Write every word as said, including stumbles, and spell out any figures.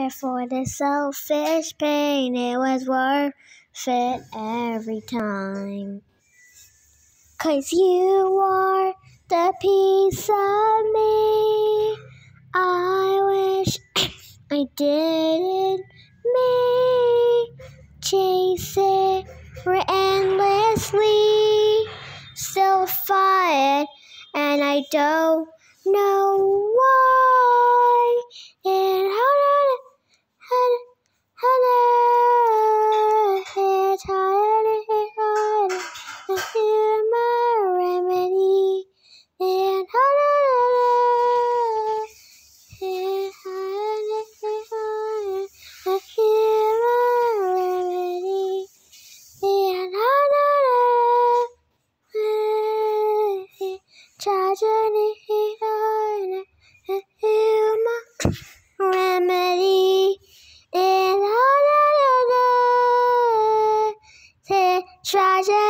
it for the selfish pain. It was worth it every time. 'Cause you are the piece of me I wish I didn't me chase it endlessly, still fight, and I don't know why. And how did it, how did, how did it, how did it, how did it, I hear my remedy. And how did it, and how did it, I hear my remedy. And how did it, tragedy, I hear my remedy. And how did it, tragedy.